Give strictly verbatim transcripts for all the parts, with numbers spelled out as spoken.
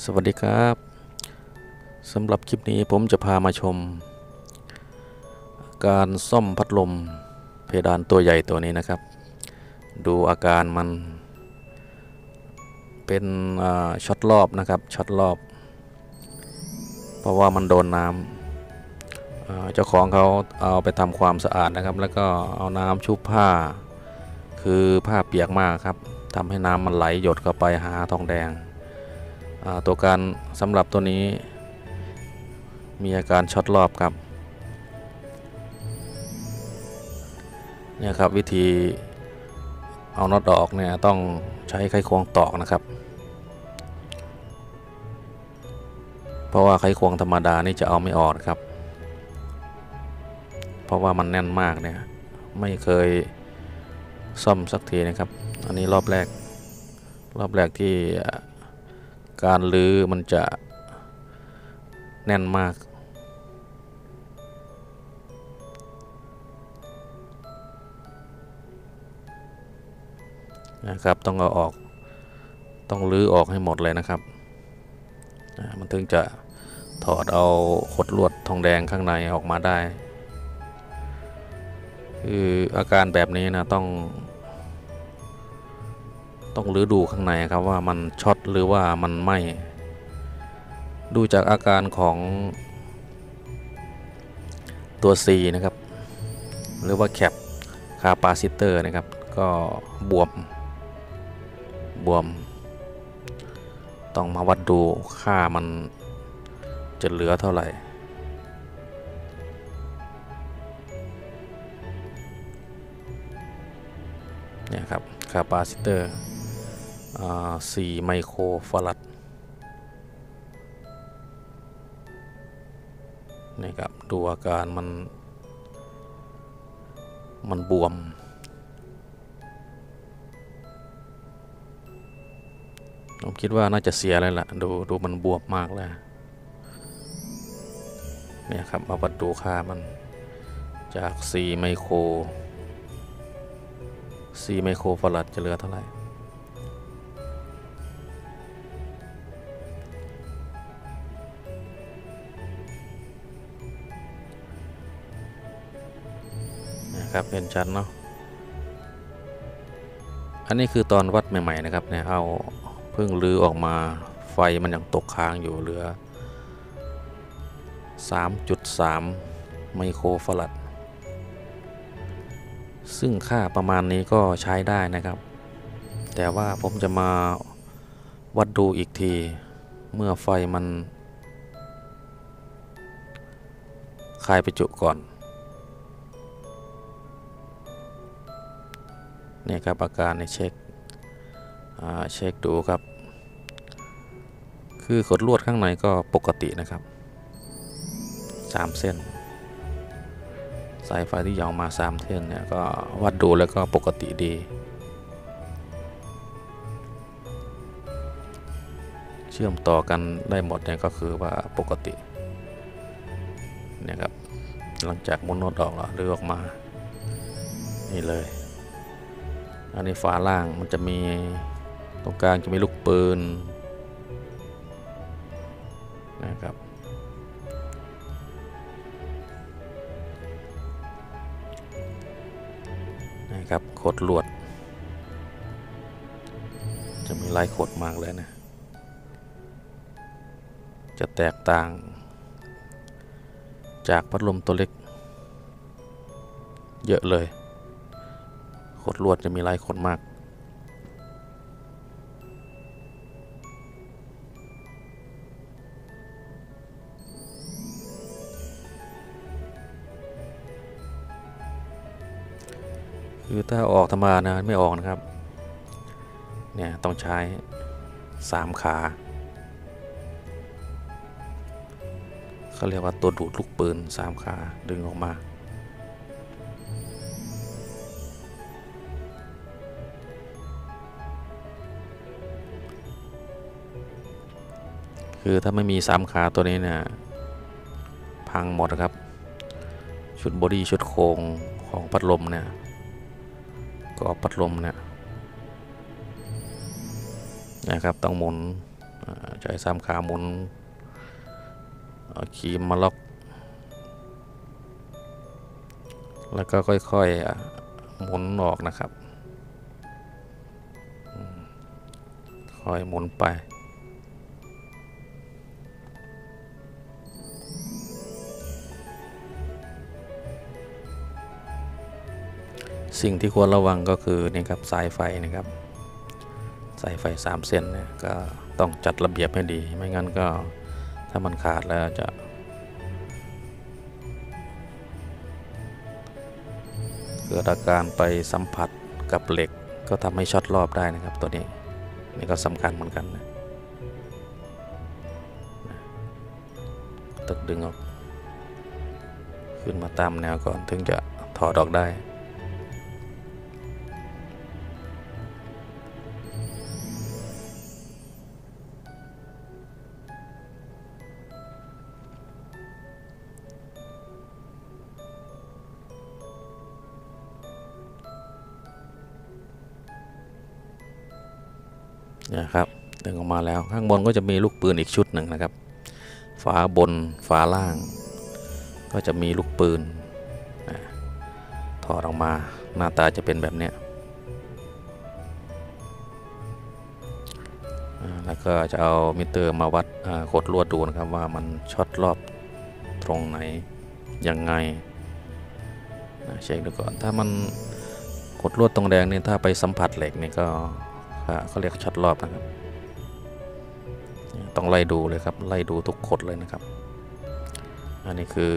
สวัสดีครับสำหรับคลิปนี้ผมจะพามาชมการซ่อมพัดลมเพดานตัวใหญ่ตัวนี้นะครับดูอาการมันเป็นช็อตรอบนะครับช็อตรอบเพราะว่ามันโดนน้ำเจ้าของเขาเอาไปทำความสะอาดนะครับแล้วก็เอาน้ำชุบผ้าคือผ้าเปียกมากครับทำให้น้ำมันไหลหยดเข้าไปหาทองแดงตัวการสำหรับตัวนี้มีอาการช็อตรอบครับเนี่ยครับวิธีเอาน็อตออกเนี่ยต้องใช้ไขควงตอกนะครับเพราะว่าไขควงธรรมดานี่จะเอาไม่ออกครับเพราะว่ามันแน่นมากเนี่ยไม่เคยซ่อมสักทีนะครับอันนี้รอบแรกรอบแรกที่การลื้อมันจะแน่นมากนะครับต้องเอาออกต้องลื้อออกให้หมดเลยนะครับมันถึงจะถอดเอาขดลวดทองแดงข้างในออกมาได้คืออาการแบบนี้นะต้องต้องลื้อดูข้างในครับว่ามันช็อตหรือว่ามันไหม้ดูจากอาการของตัว C นะครับหรือว่าแคปคาปาซิเตอร์นะครับก็บวมบวมต้องมาวัดดูค่ามันจะเหลือเท่าไหร่เนี่ยครับคาปาซิเตอร์สี่ไมโครฟาราดนี่ครับดูอาการมันมันบวมผมคิดว่าน่าจะเสียแล้วล่ะดูดูมันบวมมากเลยเนี่ยครับมาวัดดูค่ามันจากสี่ไมโครสี่ไมโครฟาราดจะเหลือเท่าไหร่นะครับเห็นชัดเนาะอันนี้คือตอนวัดใหม่ๆนะครับเนี่ยเอาเพิ่งลื้อออกมาไฟมันยังตกค้างอยู่เหลือ สามจุดสาม ไมโครฟาราดซึ่งค่าประมาณนี้ก็ใช้ได้นะครับแต่ว่าผมจะมาวัดดูอีกทีเมื่อไฟมันคลายประจุก่อนเนี่ยครับอาการในเช็คเช็คดูครับคือขดลวดข้างในก็ปกตินะครับสามเส้นสายไฟที่ยาวมาสามเส้นเนี่ยก็วัดดูแล้วก็ปกติดีเชื่อมต่อกันได้หมดเนี่ยก็คือว่าปกติเนี่ยครับหลังจากมุนน็อตออกแล้วหรือออกมานี่เลยอันนี้ฝาล่างมันจะมีตรงกลางจะมีลูกปืนนะครับนะครับขดลวดจะมีลายขดมากเลยนะจะแตกต่างจากพัดลมตัวเล็กเยอะเลยขดลวดจะมีลายขดมากคือถ้าออกธรรมดานะไม่ออกนะครับเนี่ยต้องใช้สามขาเขาเรียกว่าตัวดูดลูกปืนสามขาดึงออกมาคือถ้าไม่มีสามขาตัวนี้เนี่ยพังหมดครับชุดบอดี้ชุดโครงของพัดลมเนี่ยก็พัดลมเนี่ยนะครับต้องหมุนใช้สามขาหมุนเอาครีมมาล็อกแล้วก็ค่อยๆหมุนออกนะครับค่อยหมุนไปสิ่งที่ควรระวังก็คือนี่ครับสายไฟนะครับสายไฟสามเส้นเนี่ยก็ต้องจัดระเบียบให้ดีไม่งั้นก็ถ้ามันขาดแล้วจะเกิดอาการไปสัมผัสกับเหล็กก็ทำให้ช็อตรอบได้นะครับตัวนี้นี่ก็สำคัญเหมือนกันนะตึกดึงออกขึ้นมาตามแนวก่อนถึงจะถอดออกได้นะครับดึงออกมาแล้วข้างบนก็จะมีลูกปืนอีกชุดหนึ่งนะครับฝาบนฝาล่างก็จะมีลูกปืนถอดออกมาหน้าตาจะเป็นแบบนี้แล้วก็จะเอามิเตอร์มาวัดกดลวดดูนะครับว่ามันช็อตรอบตรงไหนยังไงเช็คดูก่อนถ้ามันกดลวดตรงแดงนี่ถ้าไปสัมผัสเหล็กนี่ก็เขาเรียกช็อตรอบนะครับต้องไล่ดูเลยครับไล่ดูทุกขดเลยนะครับอันนี้คือ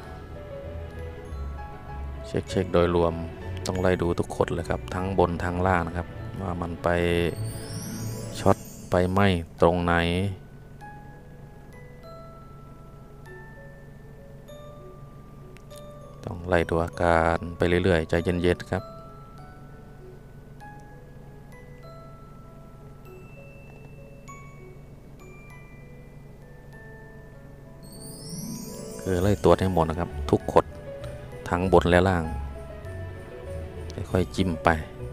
เช็คเช็คโดยรวมต้องไล่ดูทุกขดเลยครับทั้งบนทั้งล่างนะครับว่ามันไปช็อตไปไหมตรงไหนต้องไล่ดูอาการไปเรื่อยๆใจเย็นๆครับคือไล่ตัวให้หมดนะครับทุกขดทั้งบนและล่างค่อยๆจิ้มไป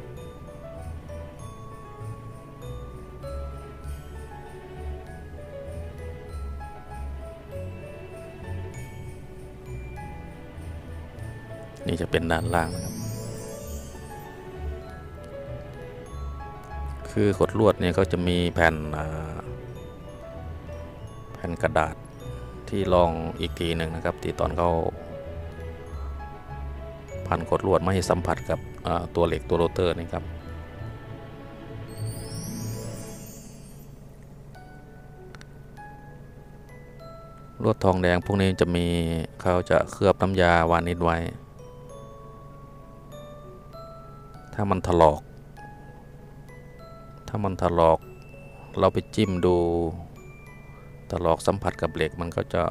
นี่จะเป็นด้านล่างนะครับคือขดลวดเนี่ยก็จะมีแผ่นแผ่นกระดาษที่รองอีกทีหนึ่งนะครับที่ตอนเขาพันกดลวดไม่ให้สัมผัสกับตัวเหล็กตัวโรเตอร์นี่ครับลวดทองแดงพวกนี้จะมีเขาจะเคลือบน้ำยาวานิชไว้ถ้ามันถลอกถ้ามันถลอกเราไปจิ้มดูถลอกสัมผัสกับเหล็กมันก็จะ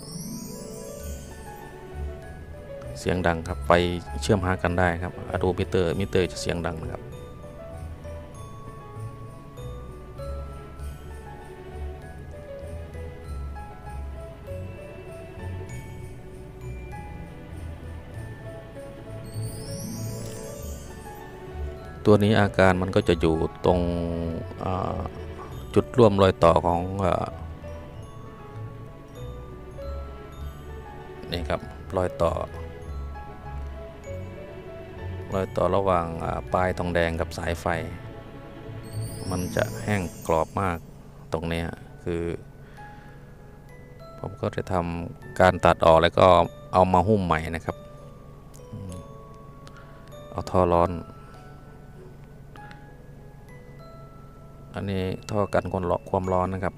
เสียงดังครับไฟเชื่อมหากันได้ครับอะโดมิเตอร์มิเตอร์จะเสียงดังนะครับตัวนี้อาการมันก็จะอยู่ตรงจุดร่วมรอยต่อของนี่ครับรอยต่อรอยต่อระหว่างปลายทองแดงกับสายไฟมันจะแห้งกรอบมากตรงนี้คือผมก็จะทำการตัดออกแล้วก็เอามาหุ้มใหม่นะครับเอาท่อร้อนอันนี้ท่อกันคนหลอกความร้อนนะครับ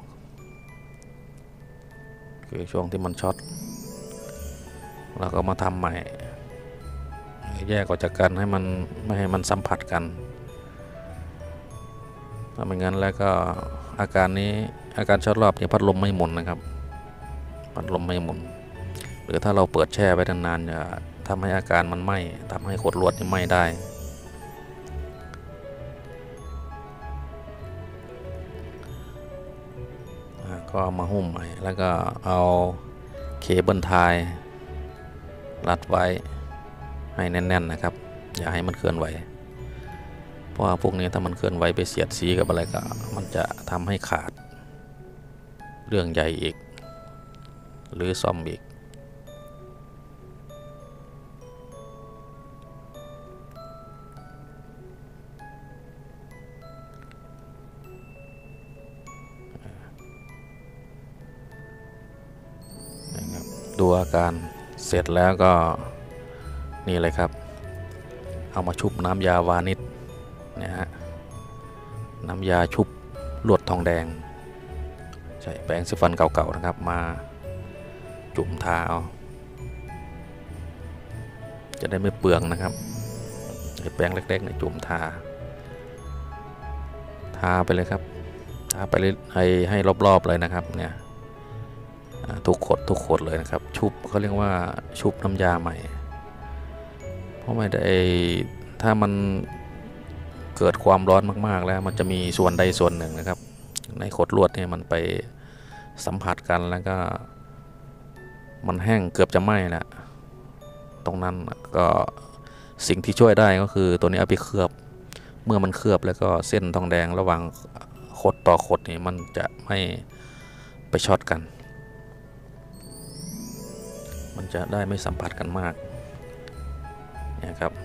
คือช่วงที่มันช็อตเราก็มาทำใหม่แยกออกจากกันให้มันไม่ให้มันสัมผัสกันถ้าไม่งั้นแล้วก็อาการนี้อาการช็อตรอบเนี่ยพัดลมไม่หมุนนะครับพัดลมไม่หมุนหรือถ้าเราเปิดแช่ไว้นานๆจะทำให้อาการมันไหม้ทำให้ขดลวดไหม้ได้ก็เอามาหุ้มใหม่แล้วก็เอาเคเบิลไทยรัดไว้ให้แน่นๆนะครับอย่าให้มันเคลื่อนไหวเพราะว่าพวกนี้ถ้ามันเคลื่อนไหวไปเสียดสีกับอะไรก็มันจะทำให้ขาดเรื่องใหญ่อีกหรือซ่อมอีกดูอาการเสร็จแล้วก็นี่เลยครับเอามาชุบน้ำยาวานิชนะฮะน้ำยาชุบลวดทองแดงใช่แปรงสีฟันเก่าๆนะครับมาจุ่มทาเอาจะได้ไม่เปลืองนะครับแปรงเล็กๆในจุ่มทาทาไปเลยครับทาไปให้ให้รอบๆเลยนะครับเนี่ยทุกขดทุกขดเลยนะครับชุบเขาเรียกว่าชุบน้ำยาใหม่เพราะไม่ได้ถ้ามันเกิดความร้อนมากๆแล้วมันจะมีส่วนใดส่วนหนึ่งนะครับในขดลวดเนี่ยมันไปสัมผัสกันแล้วก็มันแห้งเกือบจะไหม้แล้วตรงนั้นก็สิ่งที่ช่วยได้ก็คือตัวนี้เอาไปเคลือบเมื่อมันเคลือบแล้วก็เส้นทองแดงระหว่างขดต่อขดนี่มันจะไม่ไปช็อตกันมันจะได้ไม่สัมผัสกันมากเนี่ยครับ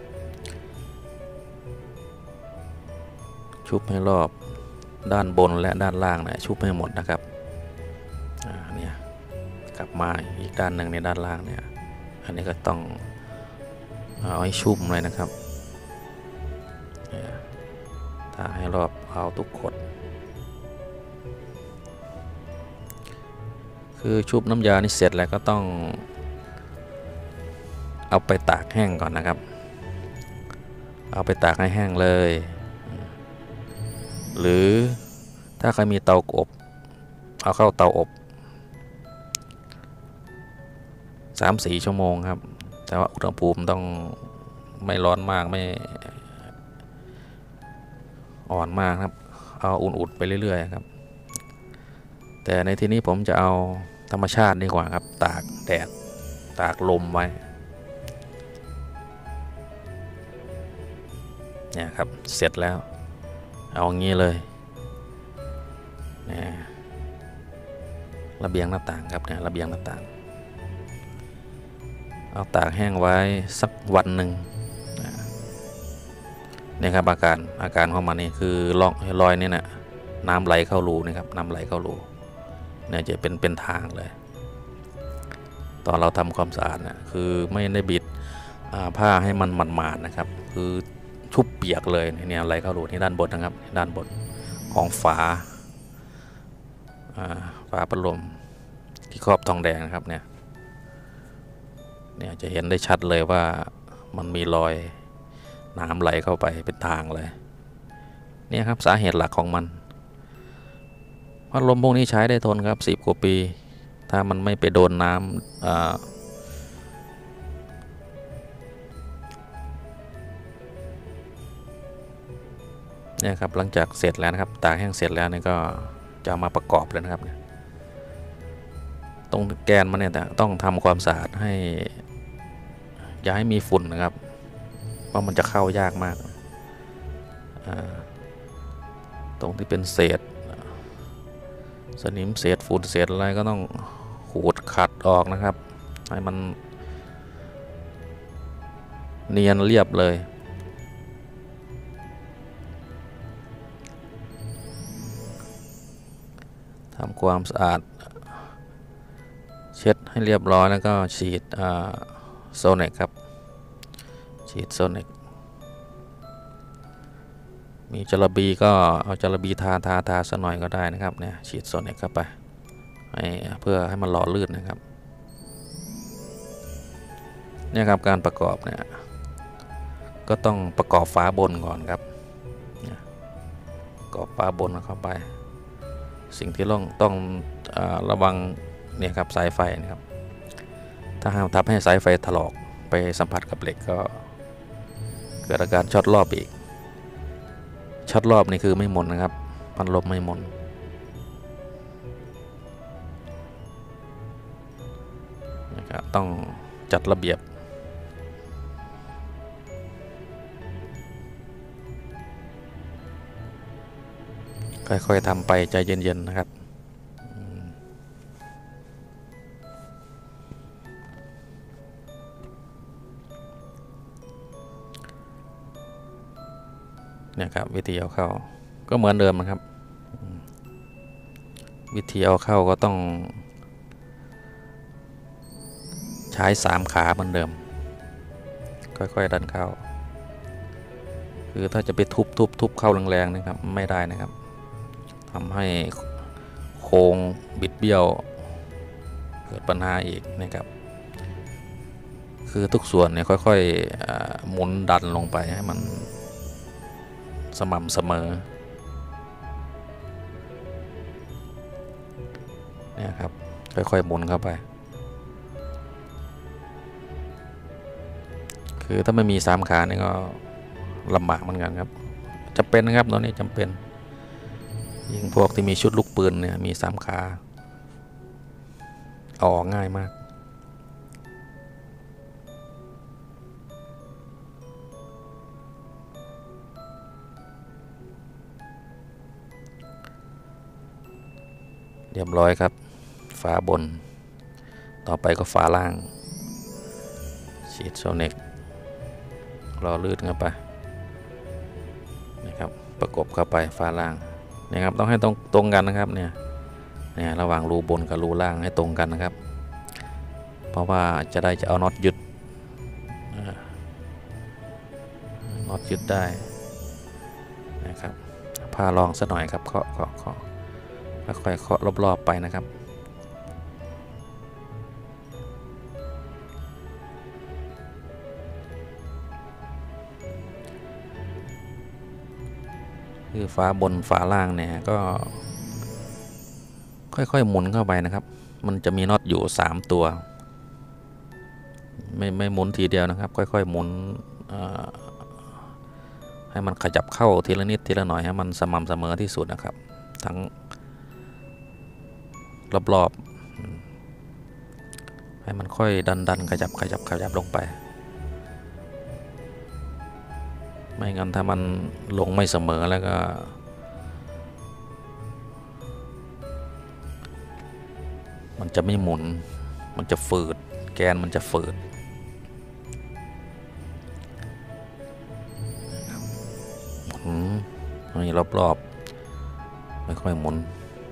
ชุบให้รอบด้านบนและด้านล่างนะชุบให้หมดนะครับอ่าเนี่ยกลับมาอีกด้านหนึ่งในด้านล่างเนี่ยอันนี้ก็ต้องเอาให้ชุ่มเลยนะครับทาให้รอบเอาทุกขดคือชุบน้ำยานี่เสร็จแล้วก็ต้องเอาไปตากแห้งก่อนนะครับเอาไปตากให้แห้งเลยหรือถ้าใครมีเตาอบเอาเข้าเตาอบ สามสี่ ชั่วโมงครับแต่ว่าอุณหภูมิต้องไม่ร้อนมากไม่อ่อนมากครับเอาอุ่นๆไปเรื่อยๆครับแต่ในที่นี้ผมจะเอาธรรมชาติดีกว่าครับตากแดดตากลมไว้เนี่ยครับเสร็จแล้วเอางี้เลยเนี่ยระเบียงหน้าต่างครับเนี่ยระเบียงหน้าต่างเอาตากแห้งไว้สักวันหนึ่งเนี่ยครับอาการอาการของมันนี่คือร่องรอยนี่นะน้ำไหลเข้ารูนะครับน้ำไหลเข้ารูเนี่ยจะเป็นเป็นทางเลยตอนเราทำความสะอาดนะคือไม่ได้บิดผ้าให้มันหมาดๆนะครับคือชุบเปียกเลยเนี่ยไหลเข้ารูที่ด้านบนนะครับด้านบนของฝาฝาพัดลมที่ครอบทองแดงนะครับเนี่ยเนี่ยจะเห็นได้ชัดเลยว่ามันมีรอยน้ำไหลเข้าไปเป็นทางเลยเนี่ยครับสาเหตุหลักของมันพัดลมพวกนี้ใช้ได้ทนครับสิบกว่าปีถ้ามันไม่ไปโดนน้ำเนี่ยครับหลังจากเสร็จแล้วนะครับตากแห้งเสร็จแล้วนี่ก็จะมาประกอบเลยนะครับตรงแกนมันเนี่ยต้องทำความสะอาดให้อย่าให้มีฝุ่นนะครับเพราะมันจะเข้ายากมากตรงที่เป็นเศษสนิมเศษฝุ่นเศษอะไรก็ต้องขูดขัดออกนะครับให้มันเนียนเรียบเลยทำความสะอาดเช็ดให้เรียบร้อยแล้วก็ฉีดโซเนกครับฉีดโซเนกมีจระบีก็เอาจระบีทาทาทาสักหน่อยก็ได้นะครับเนี่ยฉีดโซเนกเข้าไปให้เพื่อให้มันหล่อลื่นนะครับเนี่ยครับการประกอบเนี่ยก็ต้องประกอบฝาบนก่อนครับประกอบฝาบนเข้าไปสิ่งที่ต้องต้องระวังเนี่ยครับสายไฟนะครับถ้าหากทำให้สายไฟถลอกไปสัมผัสกับเหล็กก็เกิดอาการช็อตรอบอีกช็อตรอบนี่คือไม่หมุนนะครับพัดลมไม่หมุนนะครับต้องจัดระเบียบค่อยๆทำไปใจเย็นๆนะครับเนี่ยครับวิธีเอาเข้าก็เหมือนเดิมนะครับวิธีเอาเข้าก็ต้องใช้สามขาเหมือนเดิมค่อยๆดันเข้าคือถ้าจะไปทุบทุบทุบเข้าแรงๆนะครับไม่ได้นะครับทำให้โค้งบิดเบี้ยวเกิดปัญหาอีกนะครับคือทุกส่วนเนี่ยค่อยๆหมุนดันลงไปให้มันสม่ำเสมอเนี่ยครับค่อยๆหมุนเข้าไปคือถ้าไม่มีสามขานี่ก็ลำบากเหมือนกันครับจำเป็นนะครับตอนนี้จำเป็นยิ่งพวกที่มีชุดลูกปืนเนี่ยมีสามขาเอาออกง่ายมากเรียบร้อยครับฝาบนต่อไปก็ฝาล่างฉีดโซเน็กรอลื่นเข้าไปนะครับประกบเข้าไปฝาล่างเนี่ยครับต้องให้ตรงตรงกันนะครับเนี่ยเนี่ยระหว่างรูบนกับรูล่างให้ตรงกันนะครับเพราะว่าจะได้จะเอาน็อตยึดน็อตยึดได้นะครับผ้ารองซะหน่อยครับเคาะเคาะเคาะค่อยๆเคาะรอบๆไปนะครับคือฝาบนฝาล่างเนี่ยก็ค่อยๆหมุนเข้าไปนะครับมันจะมีน็อตอยู่สามตัวไม่ไม่หมุนทีเดียวนะครับค่อยๆหมุนให้มันขยับเข้าทีละนิดทีละหน่อยให้มันสม่ำเสมอที่สุดนะครับทั้งรอบๆให้มันค่อยดันดันขยับขยับขยับลงไปไม่งั้นถ้ามันลงไม่เสมอแล้วก็มันจะไม่หมุนมันจะฝืดแกนมันจะฝืดหมุนนี่รอบๆไม่ค่อยหมุน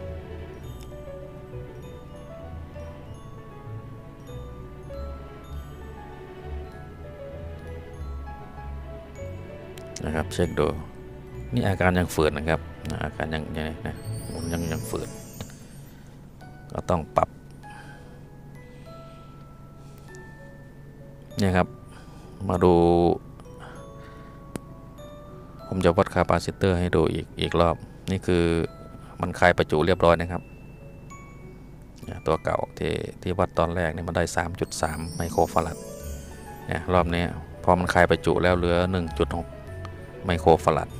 นะครับเช็คดูนี่อาการยังฝืดนะครับอาการยังยังนะหมุนยังยังฝืดก็ต้องปรับเนี่ยครับมาดูผมจะวัดคาปาซิเตอร์ให้ดูอีกอีกรอบนี่คือมันคลายประจุเรียบร้อยนะครับตัวเก่าที่ที่วัดตอนแรกเนี่ยมันได้ สามจุดสาม ไมโครฟาราดเนี่ยรอบนี้พอมันคลายประจุแล้วเหลือ หนึ่งจุดหก ไมโครฟาราด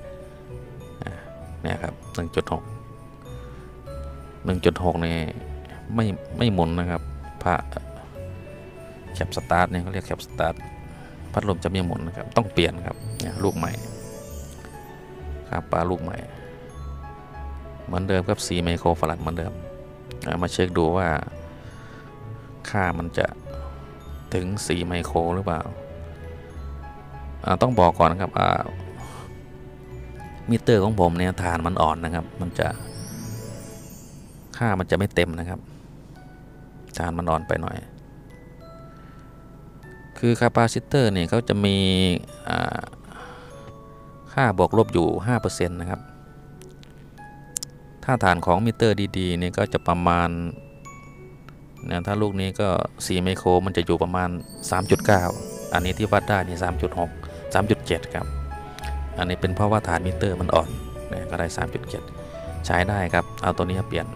เนี่ยครับ หนึ่งจุดหก หนึ่งจุดหก นี่ไม่ไม่หมุนนะครับพระแคปสตาร์ทเนี่ยเขาเรียกแคปสตาร์ทพัดลมจะไม่หมุนนะครับต้องเปลี่ยนครับเนี่ยลูกใหม่ครับปลาลูกใหม่เหมือนเดิมครับสี่ไมโครฟาราดเหมือนเดิมมาเช็คดูว่าค่ามันจะถึงสี่ไมโครหรือเปล่าต้องบอกก่อนนะครับมิเตอร์ของผมเนี่ยฐานมันอ่อนนะครับมันจะค่ามันจะไม่เต็มนะครับฐานมันอ่อนไปหน่อยคือคาปาซิเตอร์เนี่ยเขาจะมีค่าบวกลบอยู่ ห้าเปอร์เซ็นต์ นะครับถ้าฐานของมิเตอร์ดีๆเนี่ยก็จะประมาณเนี่ยถ้าลูกนี้ก็สี่ไมโครมันจะอยู่ประมาณ สามจุดเก้า อันนี้ที่วัดได้นี่ สามจุดหก สามจุดเจ็ด ครับอันนี้เป็นเพราะว่าฐานมิเตอร์มันอ่อนเนี่ยก็ได้ สามจุดเจ็ด ใช้ได้ครับเอาตัวนี้เปลี่ยน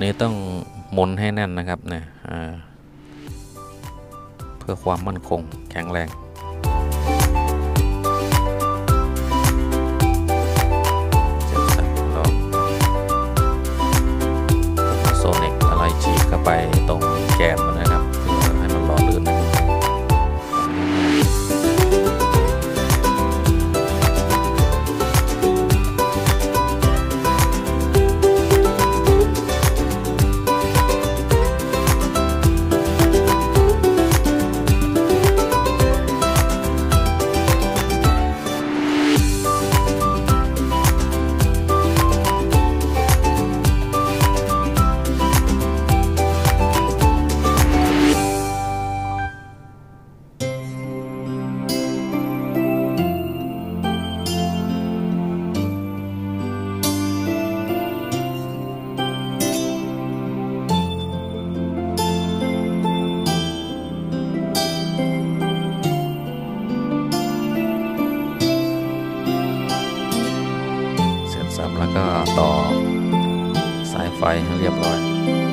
นี้ต้องหมุนให้แน่นนะครับเนี่ยเพื่อความมั่นคงแข็งแรงโซนิกอะไรฉีดเข้าไปตรงแกนมันนะครับเพื่อให้มันหล่อลื่นแล้วก็ต่อสายไฟให้เรียบร้อย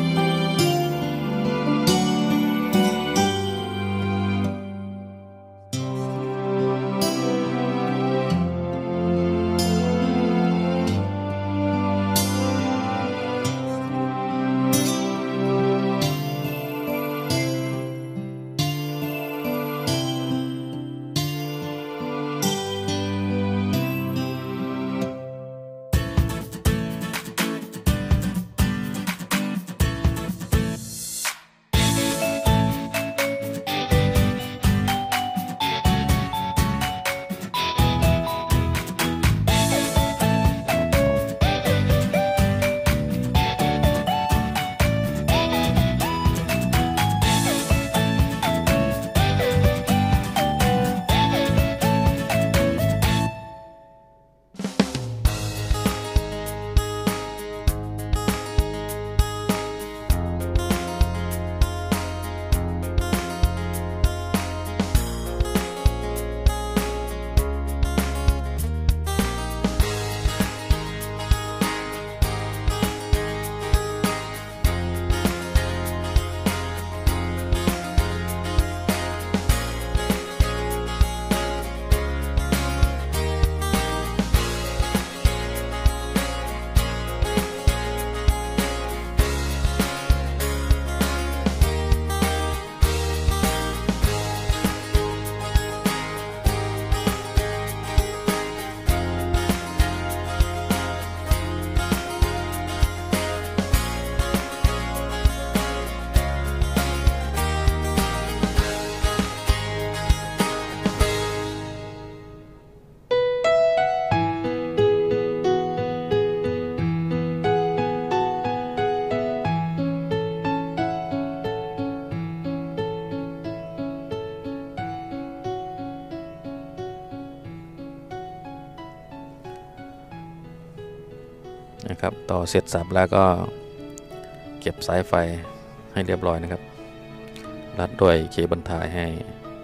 นะครับต่อเสร็จสับแล้วก็เก็บสายไฟให้เรียบร้อยนะครับรัดด้วยเคเบิลไทยให้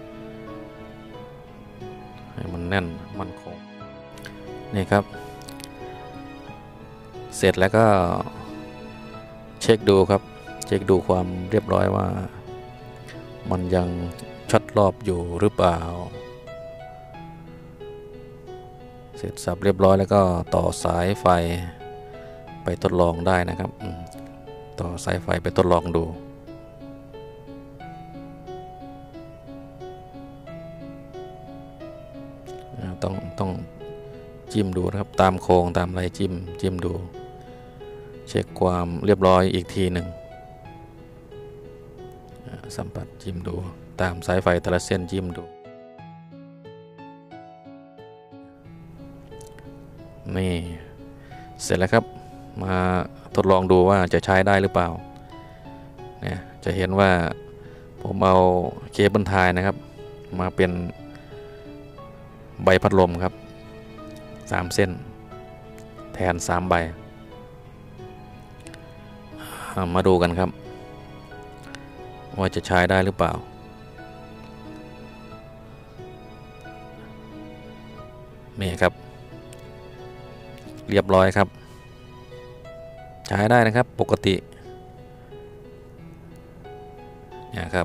ให้มันแน่นมั่นคงนี่ครับเสร็จแล้วก็เช็คดูครับเช็คดูความเรียบร้อยว่ามันยังช็อตรอบอยู่หรือเปล่าเสร็จสับเรียบร้อยแล้วก็ต่อสายไฟไปทดลองได้นะครับต่อสายไฟไปทดลองดูต้องต้องจิ้มดูนะครับตามโครงตามไรจิ้มจิ้มดูเช็คความเรียบร้อยอีกทีหนึ่งสัมผัสจิ้มดูตามสายไฟแต่ละเส้นจิ้มดูนี่เสร็จแล้วครับมาทดลองดูว่าจะใช้ได้หรือเปล่าเนี่ยจะเห็นว่าผมเอาเคเบิลไทยนะครับมาเป็นใบพัดลมครับสามเส้นแทนสามใบมาดูกันครับว่าจะใช้ได้หรือเปล่านี่ครับเรียบร้อยครับใช้ได้นะครับปกตินะครับ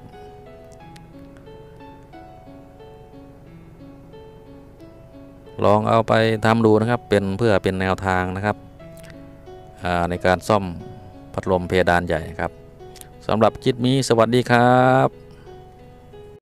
ลองเอาไปทำดูนะครับเป็นเพื่อเป็นแนวทางนะครับในการซ่อมพัดลมเพดานใหญ่ครับสำหรับคลิปนี้สวัสดีครับ